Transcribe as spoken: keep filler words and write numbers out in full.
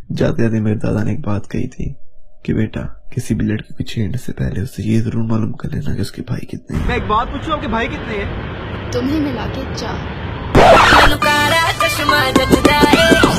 जाते जाते मेरे दादा ने एक बात कही थी कि बेटा किसी भी लड़की को छेड़ने से पहले उससे ये जरूर मालूम कर लेना कि उसके भाई कितने हैं। मैं एक बात पूछूं, आपके भाई कितने हैं? तुम्हें मिला के चार।